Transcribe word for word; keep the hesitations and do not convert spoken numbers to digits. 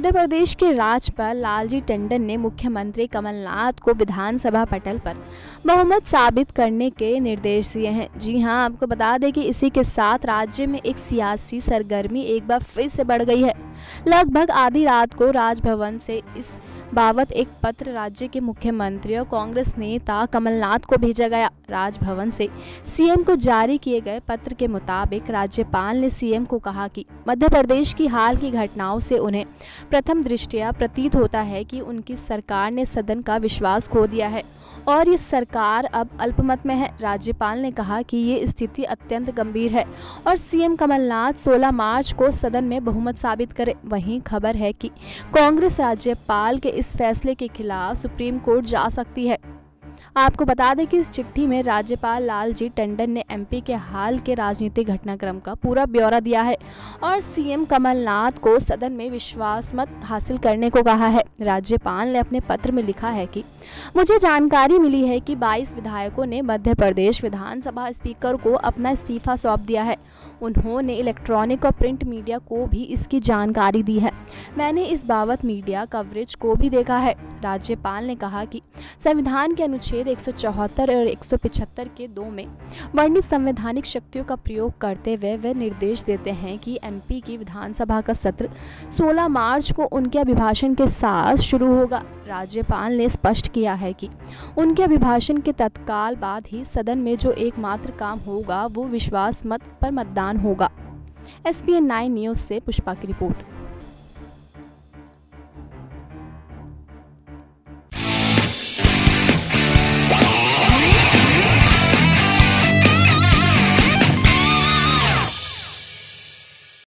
मध्य प्रदेश के राज्यपाल लालजी टंडन ने मुख्यमंत्री कमलनाथ को विधानसभा पटल पर बहुमत साबित करने के निर्देश दिए हैं। जी हां, आपको बता दें कि इसी के साथ राज्य में एक सियासी सरगर्मी एक बार फिर से बढ़ गई है। लगभग आधी रात को राजभवन से इस बाबत एक पत्र राज्य के मुख्यमंत्री और कांग्रेस नेता कमलनाथ को भेजा गया। राजभवन से सीएम को जारी किए गए पत्र के मुताबिक राज्यपाल ने सीएम को कहा कि मध्य प्रदेश की हाल की घटनाओं से उन्हें प्रथम दृष्टया प्रतीत होता है कि उनकी सरकार ने सदन का विश्वास खो दिया है और ये सरकार अब अल्पमत में है। राज्यपाल ने कहा कि ये स्थिति अत्यंत गंभीर है और सीएम कमलनाथ सोलह मार्च को सदन में बहुमत साबित करें। वहीं खबर है कि कांग्रेस राज्यपाल के इस फैसले के खिलाफ सुप्रीम कोर्ट जा सकती है। आपको बता दें कि इस चिट्ठी में राज्यपाल लालजी टंडन ने एमपी के हाल के राजनीतिक घटनाक्रम का पूरा ब्यौरा दिया है और सीएम कमलनाथ को सदन में विश्वास मत हासिल करने को कहा है। राज्यपाल ने अपने पत्र में लिखा है कि मुझे जानकारी मिली है कि बाईस विधायकों ने मध्य प्रदेश विधानसभा स्पीकर को अपना इस्तीफा सौंप दिया है। उन्होंने इलेक्ट्रॉनिक और प्रिंट मीडिया को भी इसकी जानकारी दी है। मैंने इस बाबत मीडिया कवरेज को भी देखा है। राज्यपाल ने कहा कि संविधान के अनुच्छेद एक सौ चौहत्तर और एक सौ पचहत्तर के दो में वर्णित संवैधानिक शक्तियों का प्रयोग करते हुए वे निर्देश देते हैं कि एमपी की विधानसभा का सत्र सोलह मार्च को उनके अभिभाषण के साथ शुरू होगा। राज्यपाल ने स्पष्ट किया है कि उनके अभिभाषण के तत्काल बाद ही सदन में जो एकमात्र काम होगा वो विश्वास मत पर मतदान होगा। S P N nine news से पुष्पा की रिपोर्ट।